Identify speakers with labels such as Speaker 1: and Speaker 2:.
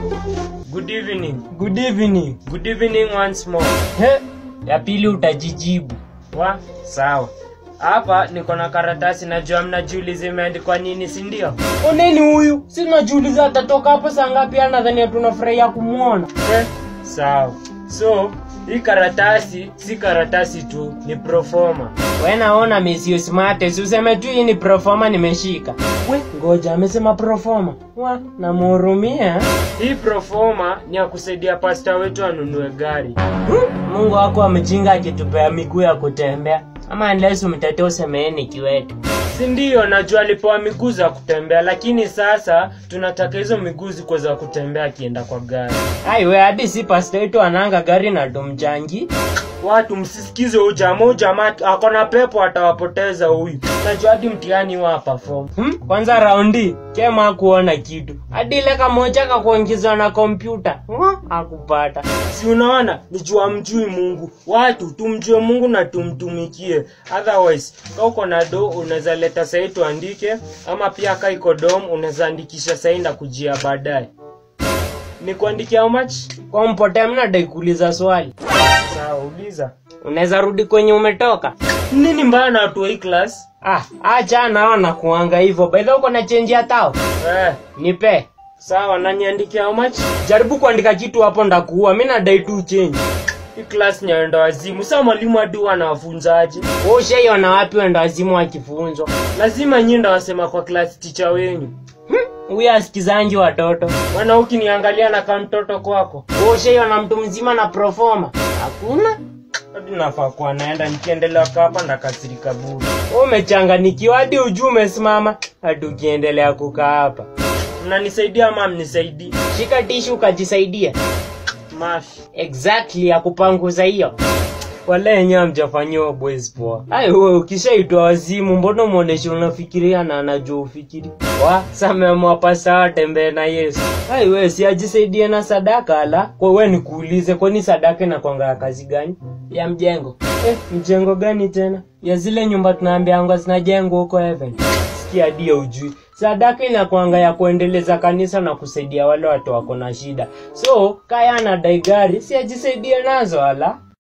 Speaker 1: Good evening.
Speaker 2: Good evening.
Speaker 1: Good evening once more.
Speaker 2: He, ya pili utajijibu.
Speaker 1: Sawa. Hapa niko na karatasi najua mnajiuliza imeandikwa nini, si ndio?
Speaker 2: Oneni huyu. Si tunajiuliza atatoka hapo saa ngapi, anadhani tunafurahia kumuona.
Speaker 1: Sawa. So, hii karatasi si karatasi tu, ni proforma.
Speaker 2: Wewe naona Messi smart, useme tu hii ni proforma nimeshika. Ngoja amesema proforma. Namhurumia.
Speaker 1: Hii proforma ni ya kusaidia pastor wetu anunue gari.
Speaker 2: Mungu wako amejinga akitupea miguu ya kutembea. Ama unless umtetee useme ni kiwete.
Speaker 1: Si ndio, najua alipewa miguu za kutembea, lakini sasa tunataka hizo miguu ziko za kutembea akienda kwa gari.
Speaker 2: Wewe hadi si pastor wetu ananga gari na tumchangi.
Speaker 1: Watu msisikize jamaa akona pepo atawapoteza huyu. Najua hadi mtihani wa perform.
Speaker 2: Kwanza raundi kema kuona kitu. Hadi ile kamoja kakuongezwa na kompyuta. Hakupata.
Speaker 1: Si unaona, nijua mjui Mungu. Watu tumjue Mungu na tumtumikie. Otherwise, kama uko na do unaweza leta sahi tuandike, ama pia kama iko dom unaweza andikisha sahi na kujia baadaye. Ni kuandikia how much?
Speaker 2: Kwa mpotea mna dai kuuliza swali.
Speaker 1: Sawa, uliza.
Speaker 2: Unaweza rudi kwenye umetoka?
Speaker 1: Nini mbaya na watu wa hii class?
Speaker 2: Acha naona kuanga hivyo. By the way uko na change ya tao? Nipe.
Speaker 1: Sawa, na niandikia how much?
Speaker 2: Jaribu kuandika kitu hapo ndakuua. Mimi nadai tu change.
Speaker 1: Hii class ni enda wazimu. Sasa mwalimu hadi anawafunzaje?
Speaker 2: Wewe ushaiona wapi enda wazimu akifunzwa?
Speaker 1: Lazima nyinyi ndio wasema kwa class teacher wenu.
Speaker 2: Huyu asikizanji watoto.
Speaker 1: Wana ukiniangalia na kama mtoto kwako.
Speaker 2: Wewe ushaiona mtu mzima na proforma? Hakuna.
Speaker 1: Hadi nafaa kuwa naenda nikiendelea hapa ndakasirika bure.
Speaker 2: Wewe umechanganikiwa hadi ujue umesimama hadi ukiendelea kukaa hapa.
Speaker 1: Unanisaidia ama mnisaidie?
Speaker 2: Shika tishu ukajisaidia.
Speaker 1: Mafi.
Speaker 2: Exactly ya kupanguza hiyo. Wale yenyewe hamjafanywa boys poa. Wewe ukishaitwa wazimu mbona muoneshe unafikiria na anajua ufikiri? Sameamua pasa tembea na Yesu. Wewe si ajisaidie na sadaka ala. Kwa wewe nikuulize, kwani sadaka inakuanga kazi gani? Ya mjengo. Mjengo gani tena? Ya zile nyumba tunaambianga zinajengwa huko heaven. Sikia ndio ujui. Sadaka inakuanga ya kuendeleza kanisa na kusaidia wale watu wako na shida. So, kaya anadai gari, si ajisaidie nazo ala.